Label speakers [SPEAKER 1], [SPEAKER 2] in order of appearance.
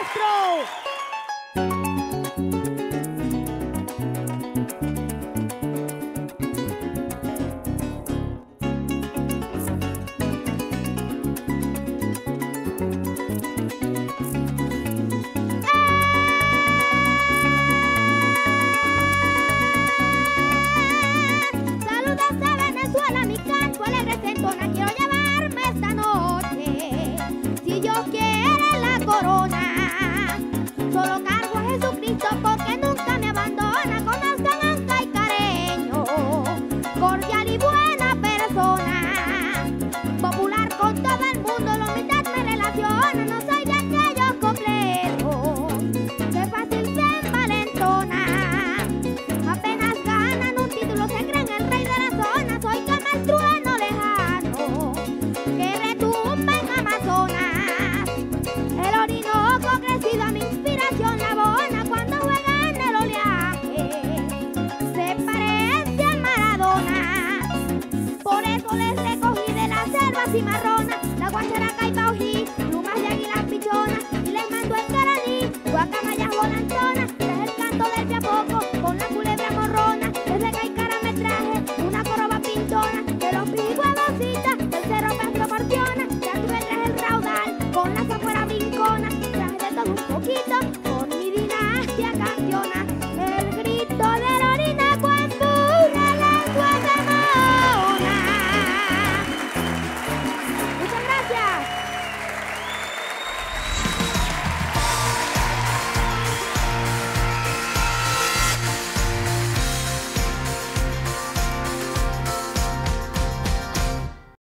[SPEAKER 1] maestro.
[SPEAKER 2] Porque nunca me abandona, conozcan Anca y Careño, cordial y buena persona, popular con todo el mundo, la humildad me relaciona, no soy de aquellos complejos, que fácil se envalentona, apenas ganan un título, se creen el rey de la zona, soy como el trueno lejano, que retumba en Amazonas, el Orinoco crecido a mi inspiración, la bona cuando juega en el oleaje se parece a Maradona, por eso les recogí de las selvas cimarronas la guacharaca y paují.